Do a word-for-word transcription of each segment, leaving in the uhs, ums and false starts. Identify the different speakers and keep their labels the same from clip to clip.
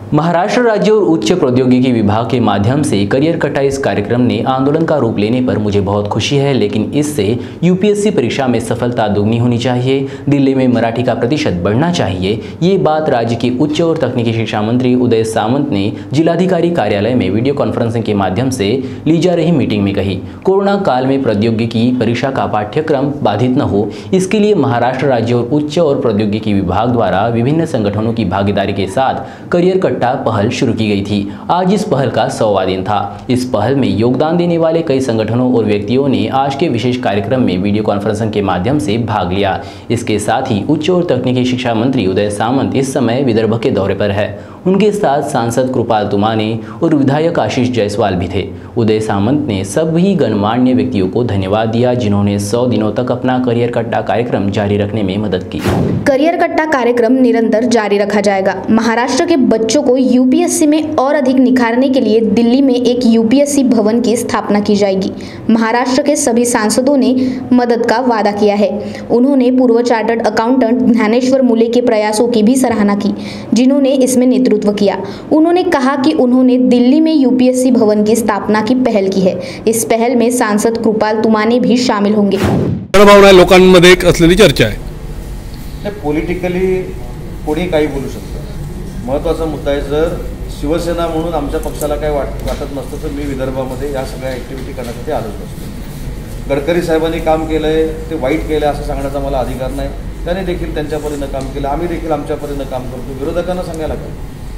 Speaker 1: महाराष्ट्र राज्य और उच्च प्रौद्योगिकी विभाग के माध्यम से करियर कटा इस कार्यक्रम ने आंदोलन का रूप लेने पर मुझे बहुत खुशी है, लेकिन इससे यूपीएससी परीक्षा में सफलता दोगुनी होनी चाहिए, दिल्ली में मराठी का प्रतिशत बढ़ना चाहिए। ये बात राज्य के उच्च और तकनीकी शिक्षा मंत्री उदय सामंत ने जिलाधिकारी कार्यालय में वीडियो कॉन्फ्रेंसिंग के माध्यम से ली जा रही मीटिंग में कही। कोरोना काल में प्रौद्योगिकी परीक्षा का पाठ्यक्रम बाधित न हो, इसके लिए महाराष्ट्र राज्य और उच्च और प्रौद्योगिकी विभाग द्वारा विभिन्न संगठनों की भागीदारी के साथ करियर कट पहल शुरू की गई थी। आज इस पहल का सौवां दिन था। इस पहल में योगदान देने वाले कई संगठनों और व्यक्तियों ने आज के विशेष कार्यक्रम में वीडियो कॉन्फ्रेंसिंग के माध्यम से भाग लिया। इसके साथ ही उच्च और तकनीकी शिक्षा मंत्री उदय सामंत इस समय विदर्भ के दौरे पर है। उनके साथ सांसद कृपाल तुमाने और विधायक आशीष जायसवाल भी थे। उदय सामंत ने सभी गणमान्य व्यक्तियों को धन्यवाद दिया, जिन्होंने सौ दिनों तक अपना करियर कट्टा कार्यक्रम जारी रखने में मदद की।
Speaker 2: करियर कट्टा कार्यक्रम निरंतर जारी रखा जाएगा। महाराष्ट्र के बच्चों को यूपीएससी में और अधिक निखारने के लिए दिल्ली में एक यूपीएससी भवन की स्थापना की जाएगी। महाराष्ट्र के सभी सांसदों ने मदद का वादा किया है। उन्होंने पूर्व चार्टर्ड अकाउंटेंट ज्ञानेश्वर मुले के प्रयासों की भी सराहना की, जिन्होंने इसमें नेतृत्व किया। उन्होंने कहा कि उन्होंने दिल्ली में यूपीएससी भवन की स्थापना की पहल की है। इस पहल में सांसद कृपाल तुमाने भी शामिल होंगे।
Speaker 3: भावना लोकांमध्ये एक असलेली चर्चा आहे।
Speaker 4: पॉलिटिकली कोणी काही बोलू शकतं। महत्त्वाचा मुद्दा आहे, जर शिवसेना म्हणून आमच्या पक्षाला काय वाट वाटत नसतं तर मी विदर्भामध्ये या सगळ्या ॲक्टिव्हिटी करण्यासाठी आलोच नसतो। गडकरी साहेबांनी काम केलंय ते वाईट केलं असं सांगण्याचा मला अधिकार नाही। त्याने देखील त्यांच्या परीने काम केलं, आम्ही देखील आमच्या परीने काम करतो। विरोधकांना सांगायला काय?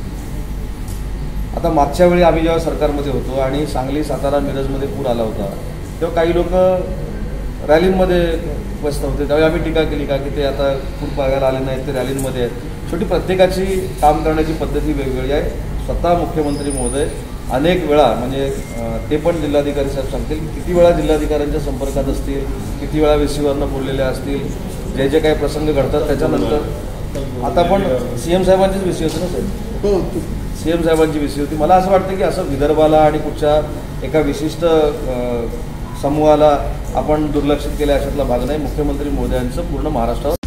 Speaker 4: आता मागच्या वेळी आम्ही जेव्हा सरकारमध्ये होतो आणि सांगली, सातारा, मिरजमध्ये पूर आला होता, तेव्हा काही लोक रॅलींमध्ये व्यस्त होते। त्यावेळी आम्ही टीका केली का की ते आता पूर बघायला आले नाहीत, ते रॅलींमध्ये आहेत। शेवटी प्रत्येकाची काम करण्याची पद्धती वेगवेगळी आहे। स्वतः मुख्यमंत्री महोदय अनेक वेळा, म्हणजे ते पण जिल्हाधिकारी साहेब सांगतील, किती वेळा जिल्हाधिकाऱ्यांच्या संपर्कात असतील, किती वेळा व्हीसीवरनं बोललेल्या असतील, जे जे काही प्रसंग घडतात त्याच्यानंतर। आता पण सी एम साहेबांचीच व्हीसी होती ना साहेब, सी एम साहेबांची व्हीसी होती। मला असं वाटतं की असं विदर्भाला आणि कुठच्या एका विशिष्ट समूहाला आपण दुर्लक्षित केल्या अशातला भाग नाही। मुख्यमंत्री महोदयांचं पूर्ण महाराष्ट्रावर